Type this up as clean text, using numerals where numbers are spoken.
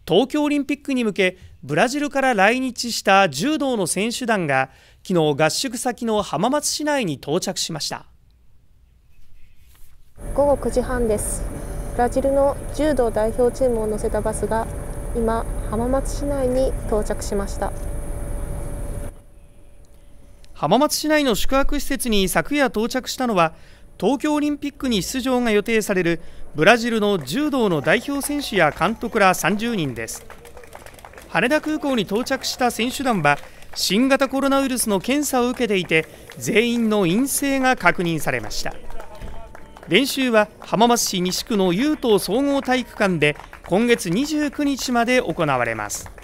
東京オリンピックに向けブラジルから来日した柔道の選手団が昨日合宿先の浜松市内に到着しました。 午後9時半です。ブラジルの柔道代表チームを乗せたバスが今浜松市内に到着しました。 浜松市内の宿泊施設に昨夜到着したのは東京オリンピックに出場が予定されるブラジルの柔道の代表選手や監督ら30人です。羽田空港に到着した選手団は新型コロナウイルスの検査を受けていて全員の陰性が確認されました。練習は浜松市西区の雄東総合体育館で今月29日まで行われます。